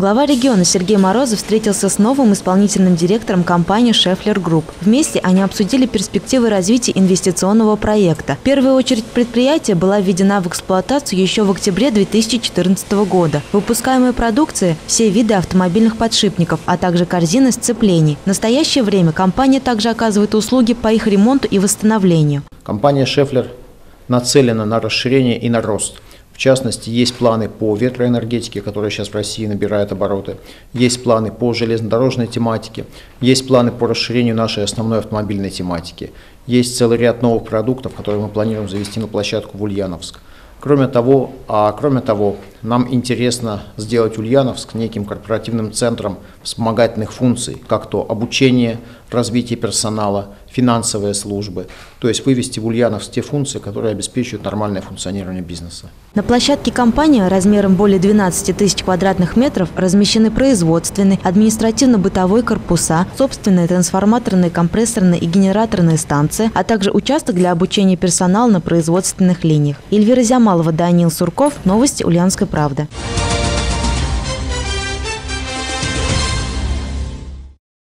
Глава региона Сергей Морозов встретился с новым исполнительным директором компании «Шефлер Групп». Вместе они обсудили перспективы развития инвестиционного проекта. В первую очередь предприятие была введена в эксплуатацию еще в октябре 2014 года. Выпускаемая продукция – все виды автомобильных подшипников, а также корзины сцеплений. В настоящее время компания также оказывает услуги по их ремонту и восстановлению. Компания «Шефлер» нацелена на расширение и на рост. В частности, есть планы по ветроэнергетике, которая сейчас в России набирает обороты, есть планы по железнодорожной тематике, есть планы по расширению нашей основной автомобильной тематики, есть целый ряд новых продуктов, которые мы планируем завести на площадку в Ульяновск. Кроме того, нам интересно сделать Ульяновск неким корпоративным центром вспомогательных функций, как то обучение, развитие персонала, финансовые службы, то есть вывести в Ульяновск те функции, которые обеспечивают нормальное функционирование бизнеса. На площадке компании размером более 12 тысяч квадратных метров размещены производственные, административно-бытовой корпуса, собственные трансформаторные, компрессорные и генераторные станции, а также участок для обучения персонала на производственных линиях. Эльвира Зямалова, Даниил Сурков. Новости Ульяновской правды.